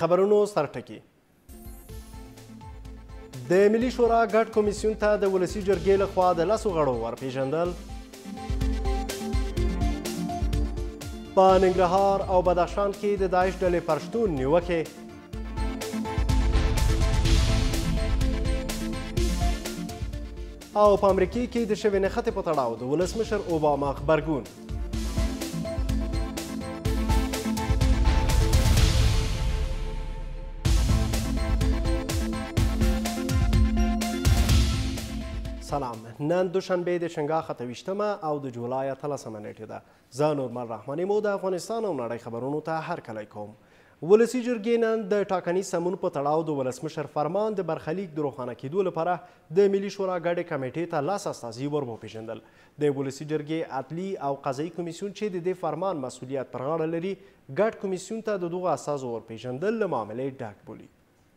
خبرونو سرټکی د ملي شورا ګډ کمیسیون ته د ولسي جرګې لخوا د 10 غړو ورپېژندل. په ننګرهار او بدخشان کې د داعش ډلې پر شتون نیوکې. او په امریکې کې د شوې نښتې په تړاو د ولسمشر اوباما غبرګون. سلام، نن دوشنبه د شنګا 28 او د جولای 13 نیټه ده. زه نورمل رحماني مو د افغانستان او نړۍ خبرونو ته هرکلی کوم. ولسي جرګې نن د ټاکنیز سمون په تړاو د ولسمشر فرمان د برخلیک د روښانه کېدو لپاره د ملي شورا ګډې کمیټې ته 10 استازي ور وپېژندل. د ولسي جرګې عدلي او قضایي کمیسیون چې د دې فرمان مسؤلیت پر غاړه لري ګډ کمیسیون ته د دغو استازو ورپېژندل له معاملې ډک بولي.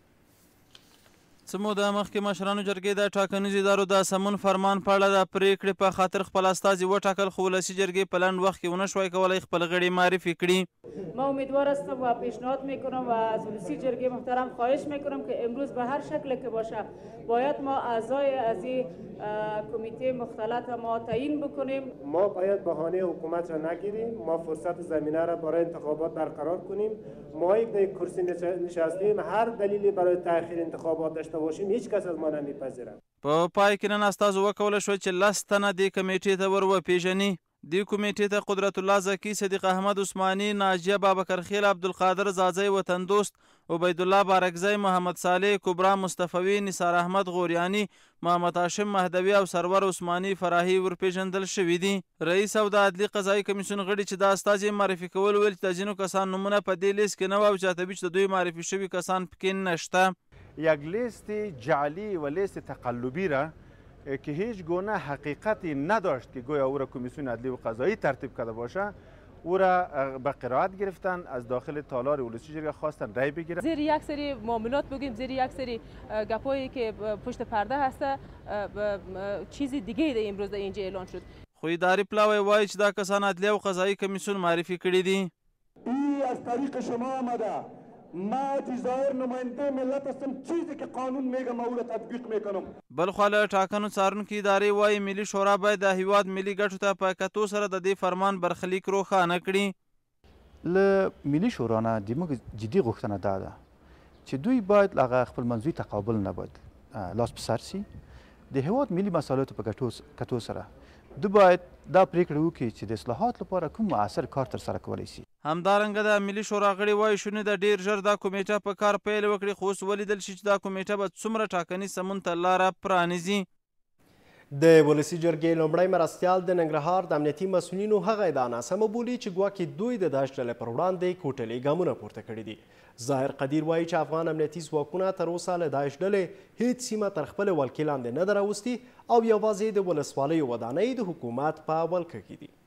څه موده مخکې مشرانو جرګې د ټاکنیزو ادارو د سمون فرمان په اړه د پرېکړې په خاطر خپل استازي وټاکل، خو ولسي جرګې په لنډ وخت کې ونه شوای کولی خپل غړي معرفي کړي. ما امیدوار هستم و پیشنهاد میکنم و از ولسی جرگه محترم خواهش میکنم که امروز به هر شکل که باشه باید ما اعضای از این کمیته مختلط ما تعیین بکنیم. ما باید بهانه حکومت را نگیریم، ما فرصت زمینه را برای انتخابات برقرار کنیم. ما یک کرسی نشستیم، هر دلیلی برای تأخیر انتخابات داشته باشیم هیچ کس از ما نمیپذیره. په پای کې نن استازو وکولی شول چې 10 تنه دې کمیټې ته ور وپېژني. دې کمیټې ته قدرت الله زکي، صدیق احمد عثماني، ناجیه بابکرخیل، عبدالقادر زازی وطن دوست، عبید الله بارکزی، محمد صالح کبرا مصطفوي، نثار احمد غوریانی، محمد هاشم مهدوي او سرور عثماني فراهي ورپېژندل شوي دي. رئیس او د عدلي قضایي کمیسیون غړي چې دا استازي معرفي کول ویل چې د ځینو کسان نومونه په دې لیست کې نه وو او جاتبي چې د دوی معرفي شوي کسان پکې نشته. یک لیست جعلی و لیست تقلبی را که هیچ گونه حقیقتی نداشت که گویا او را کمیسیون عدلی و قضایی ترتیب کرده باشه، او را به قرائت گرفتن، از داخل تالار ولسی جرگه خواستن رای بگیرن. زیر یک سری معاملات بگیم، زیر یک سری گپایی که پشت پرده هسته چیز دیگه ده امروز ده اینجا اعلان شد. خو اداري پلاوی وایي چې دا کسان عدلیه او قضایي کمیسیون معرفي کړي دي. این از طریق شما آمده. ما ظاهر نماینده ملت هستم، چیزی که قانون میگه ما او را تطبیق میکنم. بلخوا له ټاکنو څارونکي ادارې وایي ملي شورا باید د هیواد ملي ګټو ته په کتو سره د دې فرمان برخلیک روښانه کړي. له ملي شورا نه زموږ جدي غوښتنه دا ده چې دوی باید هغه خپل منځوي تقابل نه باید لاس په سر سي. د هیواد ملي مسایلو په کتو سره دوی باید دا پریکړه وکړي چې د اصلاحات لپاره کوم مؤثر کار ترسره کولی شي. همدارنګه د ملي شورا غړي وایي شونې ده ډېر ژر دا کمیټه په کار پیل وکړي، خو اوس ولیدل شي چې دا کمیټه به څومره ټاکنیز سمون ته لاره پرانیزي. د ولسي جرګې لومړی مرستیال د ننګرهار د امنیتي مسؤلینو هغه ادعا ناسمه بولي چې ګواکې دوی د داعش ډلې پر وړاندې کوټلي ګامونه پورته کړي دي. ظاهر قدیر وایي چې افغان امنیتي ځواکونه تر اوسه له داعش ډلې هیڅ سیمه تر خپلې ولکې لاندې نه ده راوستي او یوازې د ولسوالیو ودانۍ د حکومت په ولکه کې دي.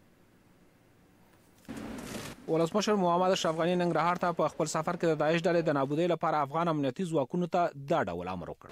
ولسمشر محمد اشرف غني ننګرهار ته په خپل سفر کې د داعش ډلې د نابودۍ لپاره افغان امنیتي ځواکونو ته دا ډول امر وکړ.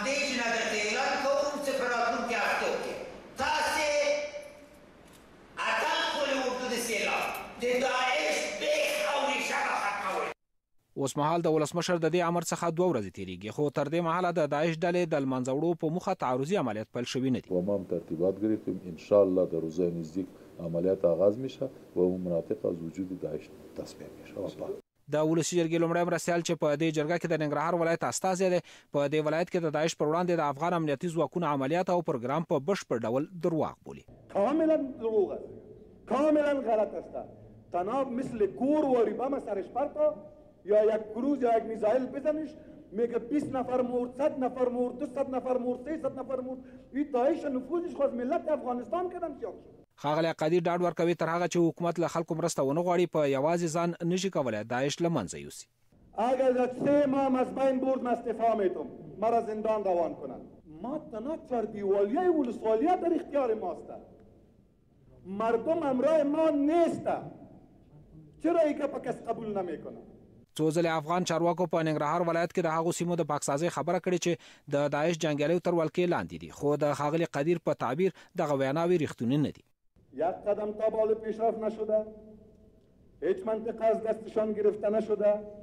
اوس مهال د ولسمشر د دې امر څخه 2 ورځې تیریږي، خو تر دې مهاله د داعش ډلې د لمنځه وړو په موخه تعرضي عملیات پیل شوي نه دي. ما هم ترتیبات گرفتیم، انشاءالله در روزهای نزدیک عملیات آغاز میشه و اون مناطق از وجود داعش تصفیه میشه. د ولسي جرګې لومړی مرستیال چې په دې جرګه کې د ننګرهار ولایت استازی دی، په دې ولایت کې د داعش پر وړاندې د افغان امنیتي ځواکونو عملیات او پروګرام په بشپړ ډول درواغ بولي. کاملا دروغ است، کاملا غلط است. تناب مثل کور و ریبم سرش پرتا یا یک کروز یا یک میزایل بزنش میگه 20 نفر مرد، 100 نفر مرد، 200 نفر مرد، 300 نفر مرد. این داعش نفوذش خو ملت افغانستان کدم سیاق شد. ښاغلی قدیر ډاډ ورکوي تر هغه چې حکومت له خلکو مرسته ونه غواړي په یوازې ځان نشي کولی داعش له منځه یوسي. اگر 3 ماه از بین برد من استعفا میتم، مرا زندان روان کنند. ما تنها چردیوالیه ولسوالیه در اختیار ماست. مردم همراه ما نیست. چرا اینکه په کس قبول نمیکنه؟ څو ځلې افغان چارواکو په ننګرهار ولایت کې د هغو سیمو د پاکسازۍ خبره کړې چې د داعش جنګیالیو تر ولکې لاندې دي، خو د ښاغلي قدیر په تعبیر دغه ویناوې ریښتونې نه دي. یک قدم تا بالا پیشرفت نشده، هیچ منطقه از دستشان گرفته نشده،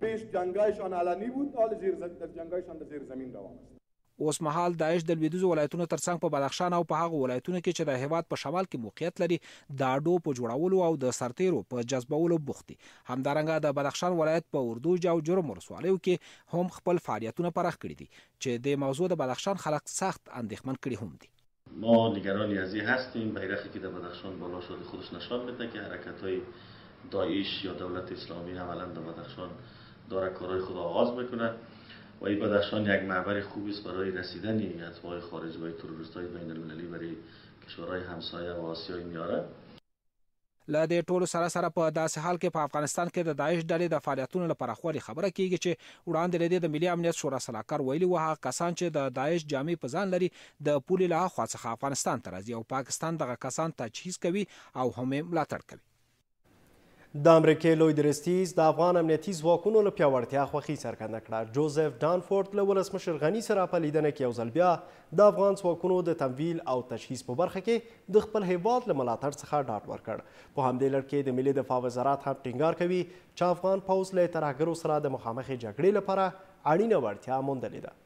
پیش جنگایشان علنی بود، حال جنگایشان در زیر زمین روان است. اوس مهال داعش د لویدیځو ولایتونو ترڅنګ په بدخشان او په هغو ولایتونو کې چې د هیواد په شمال کې موقعیت لري د اډو په جوړولو او د سرتیرو په جذبولو بوخت دي. همدارنګه د بدخشان ولایت په اردوج او جرم ولسوالیو کې هم خپل فعالیتونه پراخ کړي دي چې د موضوع د بدخشان خلک سخت اندېښمن کړي هم دي. ما نگرانی از این هستیم. بیرقی که در بدخشان بالا شده خودش نشان میده که حرکت‌های داعش یا دولت اسلامی عملاً در بدخشان داره کارهای خود آغاز میکنه و این بدخشان یک محور خوبی است برای رسیدن اتباع خارجی و تروریست‌های بین‌المللی برای کشورهای همسایه و آسیای میانه. له دې ټولو سره سره په داسې حال کې په افغانستان کې د داعش ډلې د فعالیتونو لپاره خوري خبره کیږي چې وړاندې لدې د ملي امنیت شورا سلاکار ویلي و هغه کسان چې د داعش جامې په ځان لري د پولې له خوا څخه افغانستان ته راځي او پاکستان دغه کسان تجهیز کوي او هم ملاتړ کوي. د امریکای لوی درستیز د افغان امنیتي ځواکونو له پیاوړتیا خوښي څرګنده کړه. جوزف ډانفورد له ولسمشر غني سره په لیدنه کې یو ځل بیا د افغان ځواکونو د تمویل او تجهیز په برخه کې د خپل هیواد له ملاتړ څخه ډاډ ورکړ. په همدې لړ کې د ملي دفاع وزارت هم ټینګار کوي چې افغان پوځ له ترهګرو سره د مخامخې جګړې لپاره اړینه وړتیا موندلې ده.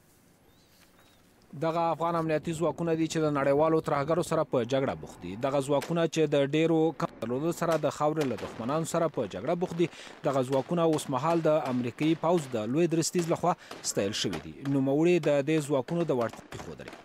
دغه افغان امنیتي ځواکونه دي چې د نړیوالو ترهګرو سره په جګړه بوخت دي. دغه ځواکونه چې د ډیرو کمزورو سره د خاورې له دښمنانو سره په جګړه بوخت دي. دغه ځواکونه اوس مهال د امریکایي پوځ د لوی درستیز لخوا ستایل شوي دي. نوموړي د دې ځواکونو د وړتیا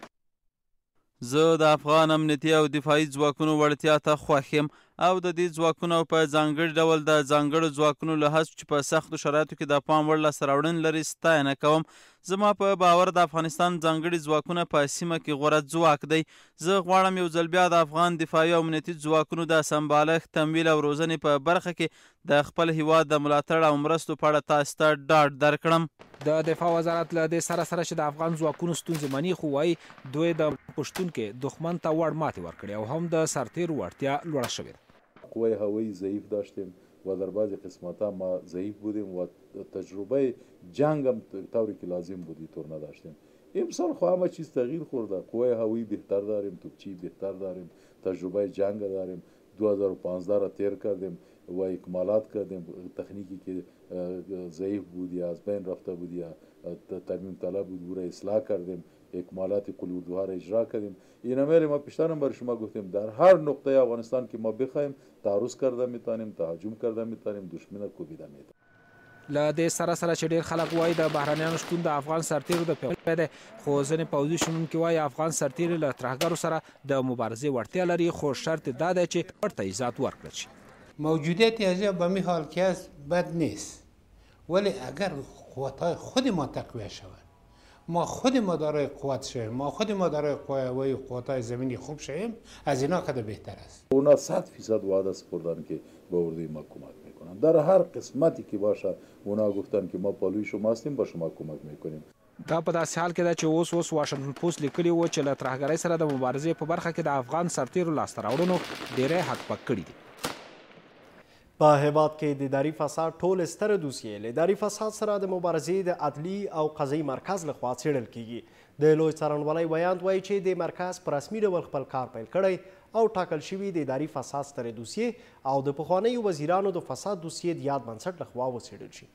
ښودلې. زه د افغان امنیتي او دفاعي ځواکونو وړتیا ته خوښ یم او د دې ځواکونو په ځانګړي ډول د ځانګړو ځواکونو له هڅو چې په سختو شرایطو کې د پام وړ لاسته راوړنې لري ستاینه کوم. زما په باور د افغانستان ځانګړي ځواکونه په سیمه کې غوره ځواک دی. زه غواړم یو ځل بیا د افغان دفاعي او امنیتي ځواکونو د سمبالښت، تمویل او روزنې په برخه کې د خپل هیواد د ملاتړ او مرستو په اړه تاسو ته ډاډ درکړم. د دفاع وزارت له دې سره سره چې د افغان ځواکونو ستونزې مني، خو وایي دوی د پښتون کې دښمن ته وړ ماتې ورکړي او هم د سرتیرو وړتیا لوړه شوې ده. قوه هوایی ضعیف داشتیم و در بعضی قسمت‌ها ما ضعیف بودیم و تجربه جنگ هم طوری که لازم بودی طور نداشتیم. امسال خو همه چیز تغییر خورده. قوه هوایی بهتر داریم، توپچی بهتر داریم، تجربه جنگ داریم. 2015 را تیر کردیم و اکمالات کردیم. تکنیکی که ضعیف بود یا از بین رفته بود یا ترمیم طلب بود او را اصلاح کردیم. اکمالات قلوردوها را اجرا کردیم. این امر ما پیشترم بر شما گفتیم در هر نقطه افغانستان که ما بخوایم تعرض کرده میتونیم، تهاجم کرده میتونیم، دشمن را کوبیده میتونیم. له دې سره سره چې ډېر خلک وایي د بهرنیانو شتون د افغان سرتیرو د پیاوړتیا دی، خو ځینې پوځي شنونکي وایي افغان سرتیري له ترهګرو سره د مبارزې وړتیا لري، خو شرط دا دی چې ورته ایزات ورکړل شي. موجودیت اینجا به می حال که است بد نیست، ولی اگر قوت‌های خود ما تقویت شود، ما خود ما دارای قوت شویم، ما خود ما دارای قوای قوت‌های زمینی خوب شویم، از اینا کده بهتر است. اونا 100% وعده سپردن که به اردوی ما کمک میکنن. در هر قسمتی که باشه اونا گفتن که ما پالوی شما هستیم، با شما کمک میکنیم. دا په داسې حال کې ده چې اوس واشنګټن پوسټ لیکلي و چې له ترهګرۍ سره د مبارزې په برخه کې د افغان سرتیرو لاسته راوړنو ډېری حق پک کړي دي. په هیواد کې د اداري فساد ټول ستره دوسیې له اداري فساد سره د مبارزې د عدلي او قضایي مرکز لخوا څېړل کیږي. د لوی څارنوالۍ ویاند وایي چې د مرکز په رسمي ډول خپل کار پیل کړی او ټاکل شوي د اداري فساد سترې دوسیې او د پخوانیو وزیرانو د فساد دوسیې د یاد بنسټ لخوا وڅېړل شي.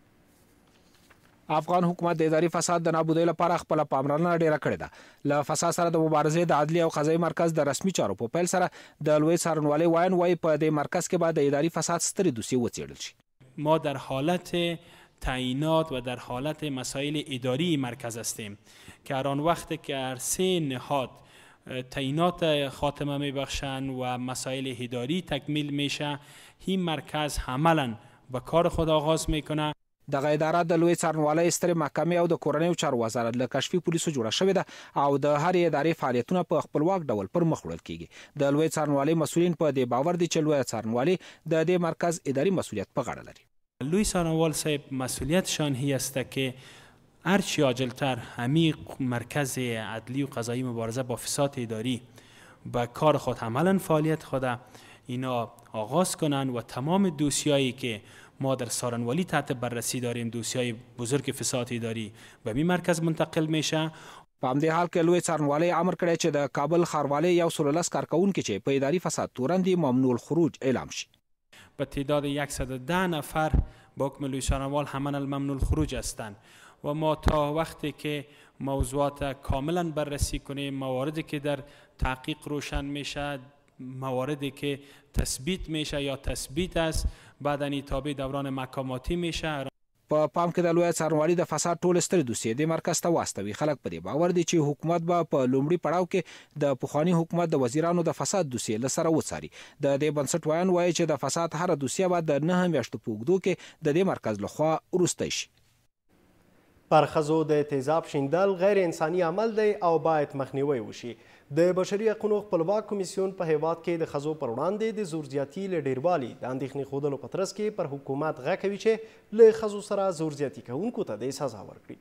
افغان حکومت د اداري فساد د نابودۍ لپاره خپله پاملرنه ډیره کړې ده. له فساد سره د مبارزې د عدلي او قضایي مرکز د رسمي چارو په پیل سره د لوی څارنوالۍ ویاند وایي په دې مرکز کې به د اداري فساد سترې دوسیې وڅېړل شي. ما در حالت تعیینات و در حالت مسائل اداری مرکز هستیم که هر آن وقت که هر 3 نهاد تعیینات خاتمه میبخشند و مسائل اداری تکمیل میشه، این مرکز عملا به کار خود آغاز میکنه. دغه اداره د لوی څارنوالۍ سترې محکمې او د کورنیو چارو وزارت له کشفي پولیسو جوړه شوې ده او د هرې ادارې فعالیتونه په خپلواک ډول پر مخ وړل کیږي. د لوی څارنوالۍ مسؤلین په دې باور دي چې لوی څارنوالۍ د دې مرکز اداري مسؤلیت په غاړه لري. لوی څارنوال صاحب مسئولیتشان هی است که هرچی عاجلتر عمیق مرکز عدلی و قضایی مبارزه با فساد اداری به کار خود عملا فعالیت خود اینا آغاز کنند و تمام دوسیایی که ما در سارنوالی تحت بررسی داریم، دوسیای بزرگ فساد اداری به این مرکز منتقل میشه. په همدې حال کې لوی څارنوالۍ امر کړی چې د کابل ښاروالۍ 110 کارکوونکي چې په اداري فساد تورن دي ممنوع الخروج اعلام شي. به تعداد 110 نفر با حکم لویسانوال همه الممنوع الخروج هستند و ما تا وقتی که موضوعات کاملا بررسی کنیم، مواردی که در تحقیق روشن میشه، مواردی که تثبیت میشه یا تثبیت است، بعدنی تابع دوران محکماتی میشه. په پام کې د لوی څارنوالي د فساد ټول سترې دوسیې د مرکز ته واستوي. خلک په دې باور دي چې حکومت به په لومړي پړاو کې د پخوانی حکومت د وزیرانو د فساد دوسیې له سره وڅاري. د دې بنسټ وایي چې د فساد هر دوسیه به د 9 میاشتو په اوږدو کې د دې مرکز لخوا وروستی شي. پر ښځو د تیزاب شیندل غیر انساني عمل دی او باید مخنیوی وشي. د بشري حقونو خپلواک کمیسیون په هیواد کې د ښځو پر وړاندې د زور زیاتي له ډیروالي د اندېښنې ښودلو په ترڅ کې پر حکومت غږ کوي چې له ښځو سره زور زیاتي کوونکو ته د سزا ورکړي.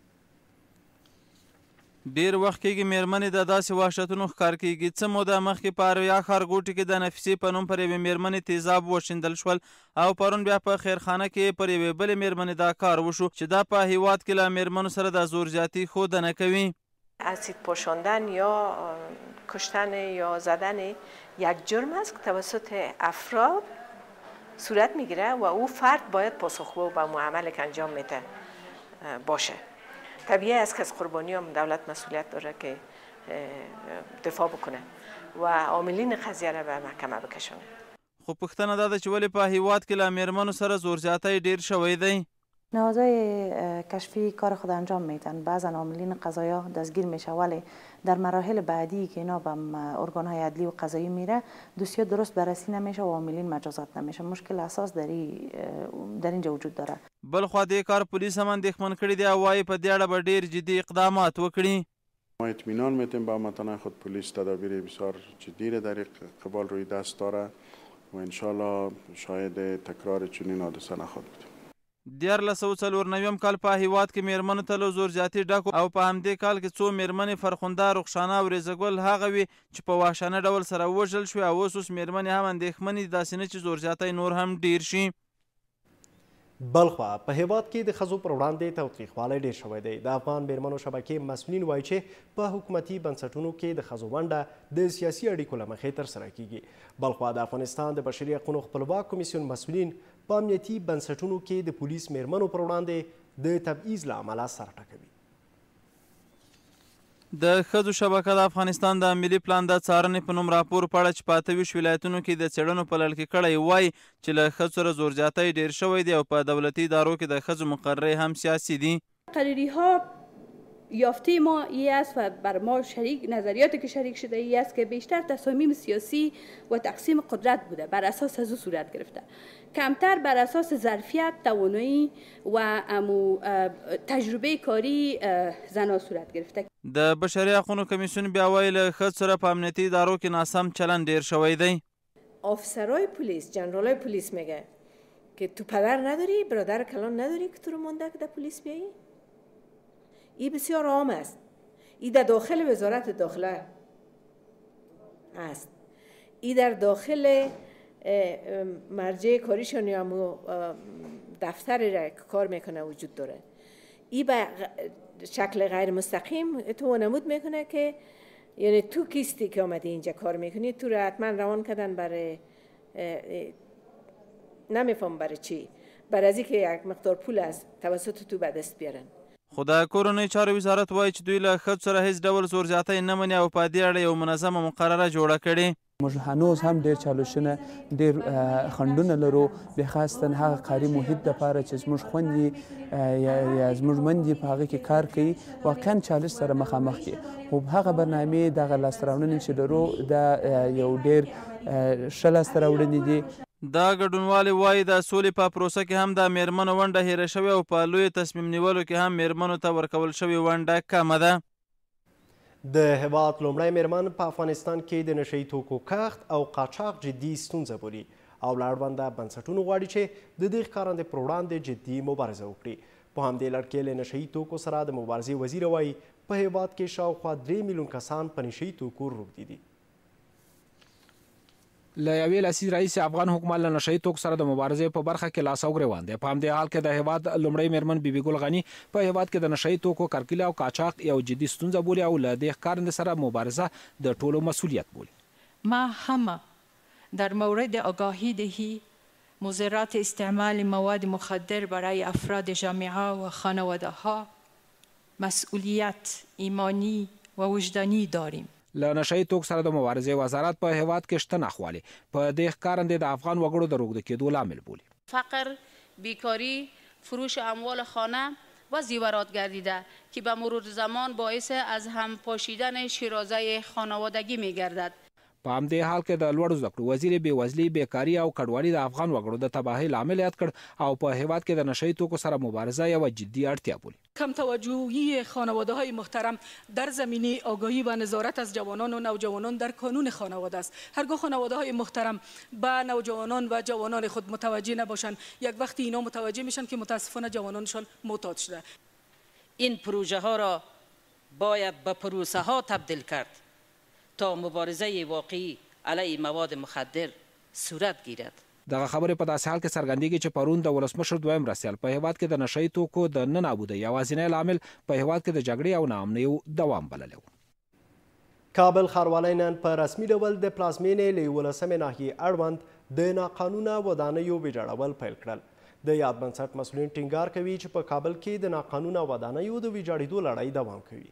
ډیر وخت کېږي میرمنې د داسې وحشتونو ښکار کېږي. څه موده مخکې په ارویا ښارګوټي کې د نفیسې په نوم پر یوې میرمنې تیزاب وشیندل شول او پرون بیا په خیرخانه کې پر یوې بلې میرمنې دا کار وشو چې دا په هیواد کې له میرمنو سره د زور زیاتي ښودنه کوي. اسید پوشاندن یا کشتن یا زدن یک جرم است که توسط افراد صورت میگیره و او فرد باید پاسخگو به عملی که انجام میده باشه. طبیعی است که از قربانیان دولت مسئولیت داره که دفاع بکنه و عاملین قضیه را به محکمه بکشونه. خو پوښتنه دا ده چې ولې په هیواد کې له میرمنو سره زور زیاتی ډیر شوی دی؟ نهادهای کشفی کار خود انجام میدن. بعضا عاملین قضایی دستگیر میشه ولی در مراحل بعدی که اینا به ارگانهای عدلی و قضایی میره دوسیه درست بررسی نمیشه و عاملین مجازات نمیشه. مشکل اساس در اینجا وجود داره. بلخوا دې کار پولیس هم اندېښمن کړي دي او وایي په دې اړه به ډیر جدي اقدامات وکړي. ما اطمینان میتیم به هموطنان خود پلیس تدابیر بسیار جدی را در قبال روی دست داره و انشالله شاید تکرار چنین حادثه نخواهد بود. 1994 کال په هیواد کې میرمنو ته له زور زیاتي ډکو او په همدې کال کې څو میرمنې فرخنده، رخشانه او ریزګل هغه وي چې په وحشانه ډول سره وژل شوې او اوس میرمنې هم اندېښمنې دي داسې نه چې زور زیاتی نور هم ډیر شي. بلخوا په هیواد کې د ښځو پر وړاندې تاوتریخوالی ډیر شوی دی. د افغان میرمنو شبکې مسؤلین وایي چې په حکومتي بنسټونو کې د ښځو ونډه د سیاسي اړیکو له مخې ترسره کیږي. بلخوا د افغانستان د بشري حقونو خپلواک کمیسیون مسؤلین په امنیتي بنسټونو کې د پولیس میرمنو پر وړاندې د تبعیض له امله سر ټکوي. د ښځو شبکه د افغانستان د ملي پلان د څارنې په نوم راپور په اړه چې په 28 ولایتونو کې د څېړنو په لړ کې کړی وایي چې له ښځو سره زور زیاتی ډیر شوی دی او په دولتي ادارو کې د ښځو مقررې هم سیاسي دي. قراری یافته ما ای است و بر ما شریک نظریاتی که شریک شده ای است که بیشتر تصامیم سیاسی و تقسیم قدرت بوده بر اساس از او صورت گرفته، کمتر بر اساس ظرفیت، توانایی و تجربه کاری زنها صورت گرفته. د بشري حقونو کمیسیون بیا وایي له ښځو سره په امنیتي ادارو کې ناسم چلند ډیر شوی دی. افسرهای پلیس، جنرالای پلیس میگه که تو پدر نداری، برادر کلان نداری که تو رو مونده که در پلیس بیایی؟ این بسیار عام است. این در داخل وزارت داخله است. این در داخل مرجع کاریشان یا دفتری را که کار میکنه وجود داره. این به شکل غیر مستقیم تو نمود میکنه که یعنی تو کیستی که آمدی اینجا کار میکنی، تو را حتما روان کردن برای نمیفهم برای چی، برای از اینکه یک مقدار پول است توسط تو به دست بیارن. خو د کورنۍ چارو وزارت وایي چې دوی له ښځو سره هیڅ ډول زور زیاتی نه مني او په دې اړه یو منظمه مقرره جوړه کړې. موږ هنوز هم ډیر چالشونه، ډیر خنډونه لرو، بخاصتا هغه کاري محیط دپاره چې زموږ خویندې یا زموږ میندې په هغه کې کار کوي واقعا چالش سره مخامخ دي. خو هغه برنامې دغه لاسته راوړنې چې لرو دا یو ډیر ښه لاسته راوړنې دي. دا ګډونوالې وایي د سولې په پروسه کې هم د میرمنو ونډه هیره شوې او په لویو تصمیم نیولو کې هم میرمنو ته ورکول شوې ونډه کمه ده. د هیواد لومړی میرمن په افغانستان کې د نشه یي توکو کښت او قاچاق جدي ستونزه بولي او له اړونده بنسټونو غواړي چې د دې ښکارندې پر وړاندې جدي مبارزه وکړي. په همدې لړ کې له نشه یي توکو سره د مبارزې وزیر وایي په هیواد کې شاوخوا 3 میلیون کسان په نشه یي توکو روږدي دي. له یوې لسیز راهیسې افغان حکومت له نشه یي توکو سره د مبارزې په برخه کې لاس او ګریوان دی. په همدې حال کې د هیواد لومړی میرمن بیبي ګل غني په هیواد کې د نشه یي توکو کرکیله او قاچاق یو جدي ستونزه بولي او له دې ښکارندې سره مبارزه د ټولو مسئولیت بولي. ما هم در مورد آگاهی دهی مضرات استعمال مواد مخدر برای افراد جامعه و خانواده ها مسئولیت ایمانی و وجدانی داریم. له نشهیي توکو سره د مبارزې وزارت په هیواد کې شته ناخوالې په دې ښکارندې د افغان وګړو د روږدي کېدو لامل بولي. فقر، بیکاری، فروش اموال خانه و زیورات گردیده که به مرور زمان باعث از هم پاشیدن شیرازه خانوادگی می گردد. په همدې حال کې د لوړو زده کړو وزیر بېوزلي، بیکاري او کډوالي د افغان وګړو د تباهۍ لامل یاد کړ او په هیواد کې د نشهیي توکو سره مبارزه یوه جدي اړتیا بولي. کم توجهی خانواده های محترم در زمینه آگاهی و نظارت از جوانان و نوجوانان در کانون خانواده است. هرگاه خانواده های محترم به نوجوانان و جوانان خود متوجه نباشند، یک وقتی اینا متوجه میشن که متاسفانه جوانانشان معتاد شده. این پروژه ها را باید به پروسه ها تبدیل کرد تا مبارزه واقعی علیه مواد مخدر صورت گیرد. دغه خبرې په داسې حال کې څرګندېږي چې پرون د ولسمشر دویم مرستیال په هیواد کې د نشهیي توکو د نه نابودۍ یوازینی لامل په هیواد کې د جګړې او ناامنیو دوام بللی و. کابل ښاروالۍ نن په رسمي ډول د پلازمینې له 11مې ناحیې اړوند د ناقانونه ودانیو ویجاړول پیل کړل. د یاد بنسټ مسؤلین ټینګار کوي چې په کابل کې د ناقانونه ودانیو د ویجاړېدو لړۍ دوام کوي.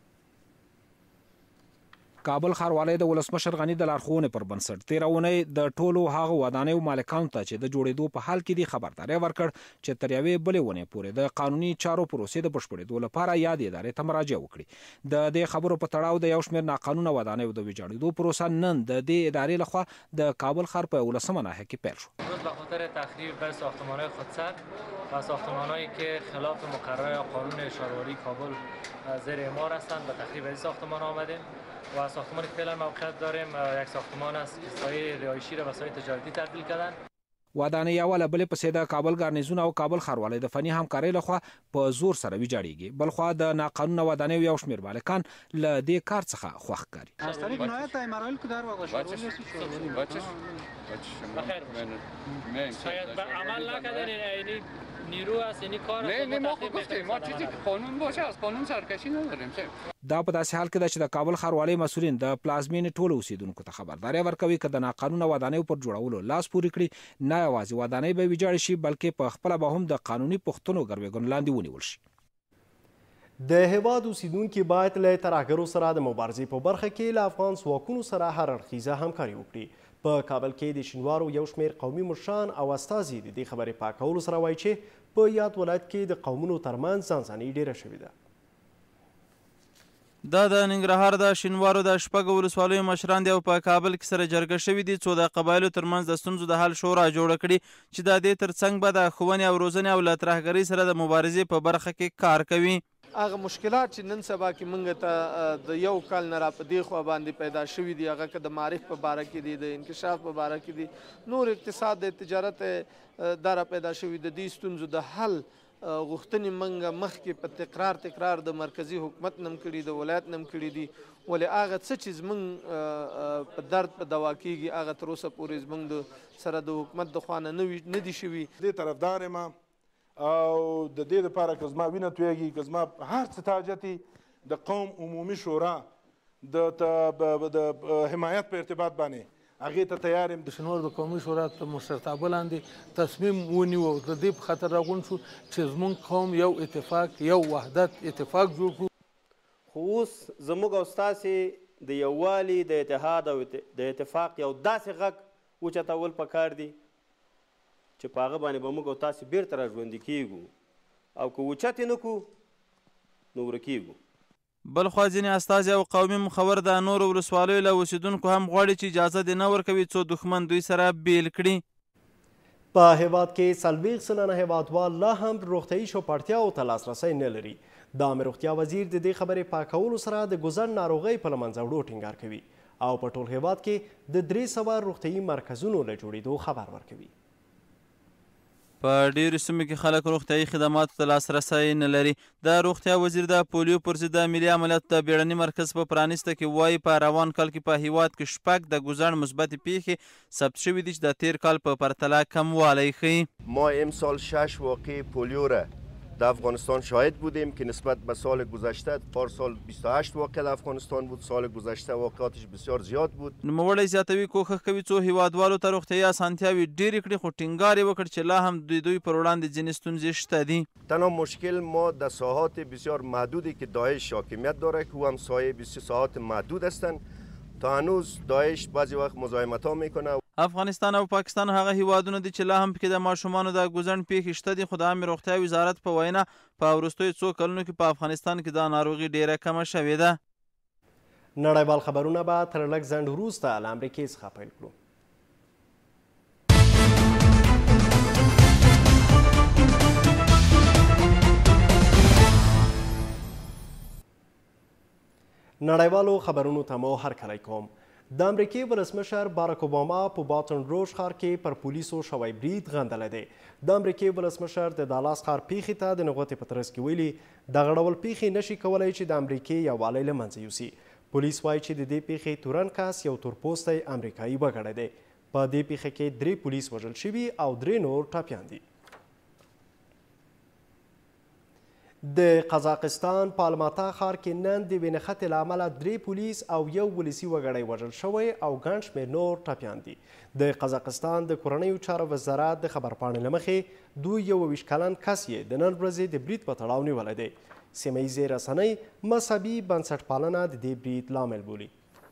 کابل ښاروالۍ د ولسمشر غني د لارښوونې پر بنسټ تېره اونۍ د ټولو هغو ودانیو مالکانو ته چې د جوړېدو په حال کې دي خبرداری ورکړ چې تر یوې بلې ونې پورې د قانوني چارو پروسې د بشپړېدو لپاره یادې ادارې ته مراجعه وکړي. د دې خبرو په تړاو د یو شمېر ناقانونه ودانیو د ویجاړېدو پروسه نن د دې ادارې لخوا د کابل ښار په 11مه ناحیه کې پیل شو. به خاطر تخریب بر ساختمان‌های خودسر و ساختمان‌هایی که خلاف مقررات قانون شهرداری کابل زیر اعمار هستند به تخریب این ساختمان آمدیم و ساختمانی که فعلا موقعیت داریم یک ساختمان است که سایه رهایشی را به سایه تجارتی تبدیل کردن. ودانۍ یوه له بلې پسې د کابل ګارنیزون او کابل ښاروالۍ د فني همکارۍ لخوا په زور سره ویجاړېږي. بلخوا د ناقانونه ودانیو یو شمېر مالکان له دې کار څخه خوښ ښکاري. از طریق نهایت مراحل که در واقع شاید عمل نکردن یعنی نیرو است یعنی کار نه ما خب گفتیم ما چیزی که قانون باشه از قانون سرکشی نداریم. دا په داسې حال کې ده چې د کابل ښاروالۍ مسؤلین د پلازمینې ټولو اوسیدونکو ته خبرداری ورکوي که د ناقانونه ودانیو پر جوړولو لاس پورې کړي نه یوازې ودانۍ به ویجاړې شي بلکې په خپله به هم د قانوني پوښتنو ګروېږنو لاندې ونیول شي. د هیواد اوسیدونکي باید له ترهګرو سره د مبارزې په برخه کې له افغان ځواکونو سره هر اړخیزه همکاري وکړي. په کابل کې د شینوارو یو شمېر قومي مشران او استازي د دې خبرې په کولو سره وایي چې په یاد ولایت کې د قومونو ترمنځ ځانځاني ډیره شوې ده. دا د ننګرهار د شینوارو د شپږو ولسوالیو مشران دي او په کابل کې سره جرګه شوي دي څو د قبایلو ترمنځ د ستونزو د حل شورا جوړه کړي چې د دې ترڅنګ به د ښوونې او روزنې او له ترهګرۍ سره د مبارزې په برخه کې کار کوي. هغه مشکلات چې نن سبا کې موږ ته د یو کال نه را په دې خوا باندې پیدا شوي دي هغه که د معرف په باره کې دي د انکشاف په باره کې دي نور اقتصاد د تجارت دا را پیدا شوي د دې ستونزو د حل غوښتنې موږ مخکې په تکرار د مرکزي حکومت نم کړي د ولایت نم کړي دي ولې هغه څه چې زموږ په درد په دوا کېږي هغه تر اوسه پورې زموږ د سره د حکومت د خوا نه دي شوي. دې طرفدار یم او د دې لپاره که زما وینه تویږي که زما هر څه تاجتي د قوم عمومي شورا د حمایت په ارتباط باندې هغې ته تیار یم. د شینوارو د قومي شورا په مشرتابه لاندې تصمیم ونیو د دې په خاطر راغونډ شو چې زموږ قوم یو اتفاق یو وحدت اتفاق جوړ کړو. خو اوس زموږ او ستاسې د یووالي د اتحاد او د اتفاق یو داسې غږ اوچتول پکار دي چې په هغه باندې به موږ او تاسې بیرته را ژوندي کېږو او که اوچت یې نه کړو نو ورکېږو. بلخوا ځینې استازي او قومي مخور د نورو ولسوالیو له اوسیدونکو هم غواړي چې اجازه دې نه ورکوي څو دښمن دوی سره بیل کړي. په هیواد کې 40 سلنه هیوادوال لا هم روغتیایي چوپړتیاو ته لاسرسی نه لري. د عامه روغتیا وزیر د دې خبرې په کولو سره د ګوزن ناروغۍ په له منځه وړو ټینګار کوي او په ټول هیواد کې د 300 روغتیایي مرکزونو له جوړېدو خبر ورکوي. په ډیرو سیمو کې خلک روغتیایي خدماتو ته لاسرسی نه لري. د روغتیا وزیر د پولیو پر ضد د ملي عملیاتو د بیړني مرکز په پرانیسته کې وایي په روان کال کې په هیواد کې 6 د ګوزن مثبتې پیښې ثبت شوي دي چې د تیر کال په پرتله کموالی ښیي. ما امسال 6 واقع پولیو را در افغانستان شاهد بودیم که نسبت به سال گذشته پارسال 28 واقعه در افغانستان بود، سال گذشته واقعاتش بسیار زیاد بود. نوموړی زیاتوي کوښښ کوي څو هیوادوالو ته روغتیایي اسانتیاوې ډېرې کړي، خو ټینګار یې وکړ چې لا هم دوی پر وړاندې ځینې ستونزې شته دي. تنها مشکل ما در ساحات بسیار محدودی که داعش حاکمیت داره که او هم ساحات محدود هستند. تا هنوز داعش بعضی وقت مزاحمت‌ها میکنه. افغانستان او پاکستان هغه هیوادونه دي چې لا هم پکې د ماشومانو د ګوزڼ پیښې شته دي، خو د عامې روغتیا وزارت په وینا په وروستیو څو کلونو کې په افغانستان کې دا ناروغي ډیره کمه شوې ده. نړیوال خبرونه به تر لږ ځنډ وروسته له امریکې څخه پیل کړو. نړیوالو خبرونو ته مو هرکلی کوم. د امریکې ولسمشر باراک اوباما په باټن روژ ښار کې پر پولیسو شوی برید غندلی دی. د امریکې ولسمشر د دالاس ښار پیښې ته د نغوتې په ترڅ کې ویلي دغه ډول پیښې نشي کولی چې د امریکې یووالی له منځه یوسي. پولیس وایي چې د دې پیښې تورن کس یو تورپوستی امریکایي وګړی دی. په دې پیښه کې 3 پولیس وژل شوي او 3 نور ټپیان دي. د قزاقستان په الماتا ښار کې نن د یوې نښتې له امله 3 پولیس او یو ولسي وګړی وژل شوی او ګڼ شمېر نور ټپیان دي. د قزاقستان د کورنیو چارو وزارت د خبرپاڼې له مخې 22 کلن کس یې د نن ورځې د برید په تړاو نیولی دی. سیمه ییزې رسنۍ مذهبي بنسټپالنه د دې برید لامل بولي.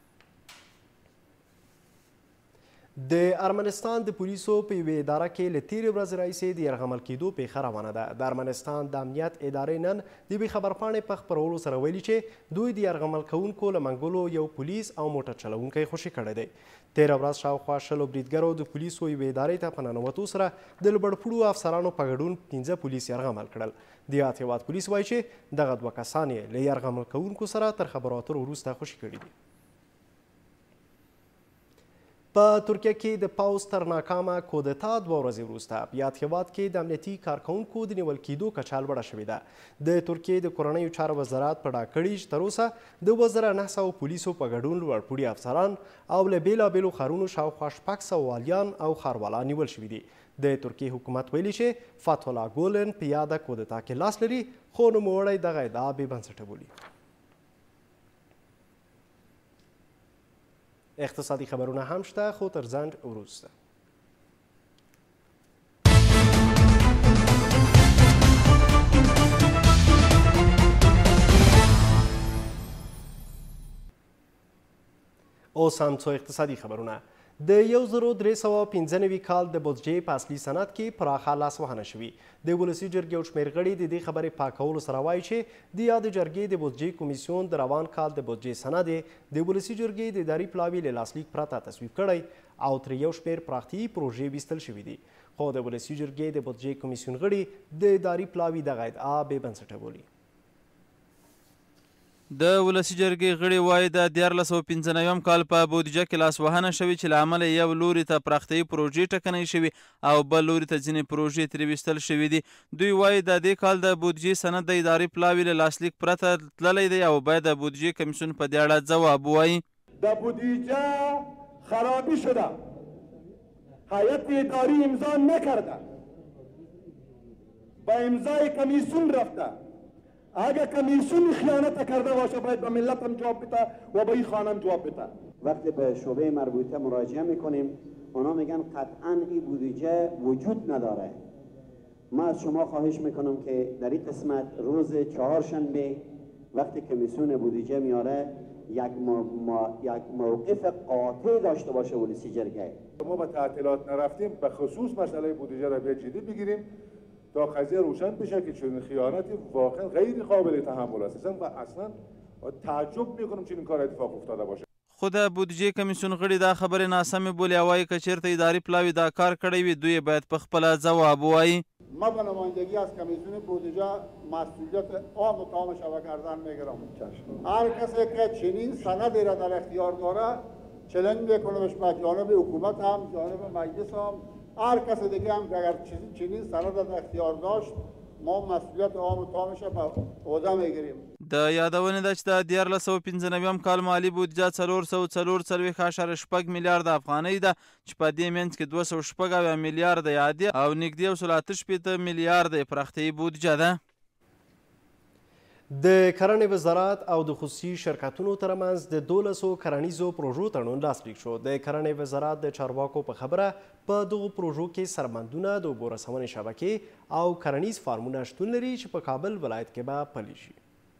د ارمنستان د پولیسو په یوې اداره کې له تېرې ورځې راهیسې د یرغمل کېدو پیښه روانه ده. د ارمنستان د امنیت ادارې نن د یوې خبرپاڼې په خپرولو سره ویلي چې دوی د یرغمل کوونکو له منګولو یو پولیس او موټر چلوونکی خوشي کړی دی. تېره ورځ شاوخوا 20 بریدګرو د پولیسو یوې ادارې ته په ننوتو سره د لوړپوړو افسرانو په ګډون 15 پولیس یرغمل کړل. د یاد هېواد پولیس وایي چې دغه 2 کسان یې له یرغمل کوونکو سره تر خبرو اترو وروسته خوشي کړي دي. په ترکیه کې د پوځ تر ناکامه کودتا 2 ورځې وروسته په یاد هېواد کې د امنیتي کارکوونکو د نیول کېدو کچه لوړه شوې ده. د ترکیې د کورنیو چارو وزارت په ډاګ کړي چې تر اوسه د 2900 پولیسو په ګډون لوړپوړي افسران او له بېلابېلو ښارونو شاوخوا 600 والیان او ښاروالان نیول شوي دي. د ترکیې حکومت ویلي چې فتح الله ګولن په یاده کودتا کې لاس لري، خو نوموړی دغه ادعا بې بنسټه بولي. اقتصادي خبرونه هم شته، خو تر ځنډ وروسته. اوس هم څو اقتصادي خبرونه. د 1395 کال د بودجې په اصلي سند کې پراخه لاسوهنه شوي. د ولسي جرګې یو شمېر غړي د دې خبرې پاکولو سره وایي چې د یادې جرګې د بودجې کمیسیون د روان کال د بودجې سند یې د ولسي جرګې د اداري پلاوي له لاسلیک پرته تصویب کړی او ترې یو شمېر پراختیایي پروژې ویستل شوي دي. خو د ولسي جرګې د بودجې کمیسیون غړي د اداري پلاوي دغه ادعا بې بنسټه بولي. د ولسي جرګې غړي وایي د 1495 کال په بودیجه کې لاسوهنه شوې چې له امله یو لوري ته پراختیایي پروژې ټکنۍ شوي او بل لوري ته ځینې پروژې ترې ویستل شوي دي. دوی وایي د دې کال د بودیجې سند د ادارې پلاوي له لاسلیک پرته تللی دی او باید د بودیجې کمیسیون په دې اړه ځواب ووایي. د بودیجه خرابی شده، هیئت اداری امضا نکرده، با امضای کمیسیون رفته. اگر کمیسیون خیانت کرده باشه باید به ملت هم جواب بده و به این خانه هم جواب بده. وقتی به شعبه مربوطه مراجعه میکنیم اونا میگن قطعا این بودجه وجود نداره. ما از شما خواهش میکنم که در این قسمت روز 4 شنبه وقتی کمیسیون بودجه میاره یک موقف قاطع داشته باشه ولسی جرگه. ما به تعطیلات نرفتیم، به خصوص مسئله بودجه را به جدی بگیریم تا قضیه روشن بشه که چنین خیانتی واقعا غیر قابل تحمل است و اصلا تعجب میکنم چنین کار اتفاق افتاده باشه. خو د بودیجې کمیسیون غړي دا خبرې ناسمې بولي او وایي که چېرته اداري پلاوي دا کار کړی وي دوی باید په خپله ځواب ووایي. ما به نمایندگی از کمیسیون بودجه مسئولیت عام و تام شبه کردن میگیرم. هر کسی که چنین سندی را در اختیار داره چلنج میکنه به جانب حکومت هم جانب مجلس هم هر کس دیگه هم اگر چنین سند در اختیار داشت ما مسئولیت عام و تامش به عهده میگیریم. د یادونې ده چې د 1495 کال مالي بودیجه 444.8 میلیارد افغانۍ ده چې په دې منځ کې 206 میلیارد عادي او نږدې 168 میلیارد پراختیایي بودیجه ده. د کرنې وزارت او د خصوصي شرکتونو ترمنځ د 12 کرنیزو پروژو تړون لاسلیک شو. د کرنې وزارت د چارواکو په خبره په دغو پروژو کې سربندونه، د اوبو رسونې شبکې او کرنیز فارمونه شتون لري چې په کابل ولایت کې به پلي شي.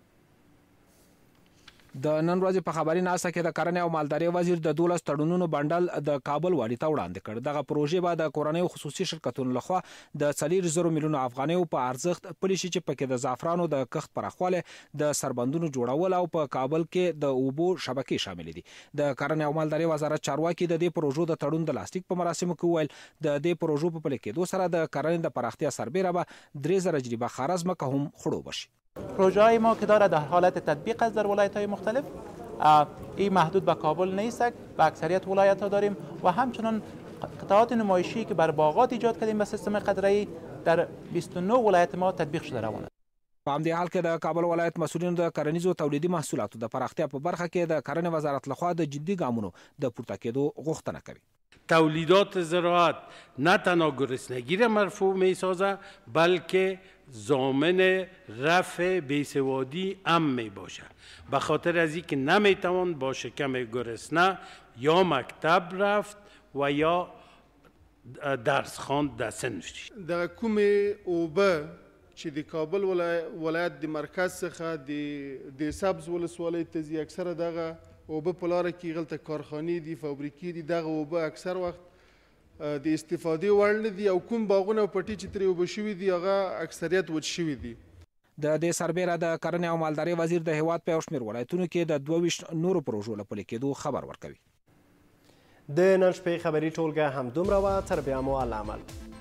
د نن ورځې په خبري ناسته کې د کرنې او مالدارۍ وزیر د 12 تړونونو بندل د کابل والي ته وړاندې کړ. دغه پروژې به د کورنیو خصوصي شرکتونو لخوا د 400 میلیونو افغانیو په ارزښت پلي شي چې پکې د زعفرانو د کښت پراخوالی، د سربندونو جوړول او په کابل کې د اوبو شبکې شامل دي. د کرنې او مالدارۍ وزارت چارواکي د دې پروژو د تړون د لاسلیک په مراسمو کې وویل د دې پروژو په پلي کېدو سره د کرنې د پراختیا سربیره به 3000 جریبه خارز مکه هم خړوبه شي. پروژه های ما که داره در حالت تطبیق است در ولایت های مختلف، این محدود به کابل نیست، به اکثریت ولایت ها داریم و همچنان قطعات نمایشی که بر باغات ایجاد کردیم به سیستم قطره‌ای در 29 ولایت ما تطبیق شده روان است. په همدې حال کې د کابل ولایت مسؤلینو د کرنیزو تولیدي محصولاتو د پراختیا په برخه کې د کرنې وزارت لخوا د جدي ګامونو د پورته کېدو غوښتنه کوي. تولیدات زراعت نه تنها گرسنگی را مرفوع می سازد بلکه ضامن رفع بیسوادی هم می باشد، به خاطر از اینکه نمی توان با شکم گرسنه یا مکتب رفت و یا درس خواند در صنف شد. دغه کومې اوبه چې د کابل ولایت د مرکز څخه د سبز ولسوالۍ ته ځي، اکثره دغه اوبه په لاره کې هلته کارخانې دي، فابریکې دي، دغه اوبه اکثر وخت د استفادې وړ نه دي او کوم باغونه او پټي چې ترې اوبه شوي دي هغه اکثریت وچ شوي دي. د دې سربیره د کرنې او مالدارۍ وزیر د هیواد په یو شمېر ولایتونو کې د 22 نورو پروژو له پلي کېدو خبر ورکوي. د نن شپې خبري ټولګه همدومره وه. تر بیا مو الله امل.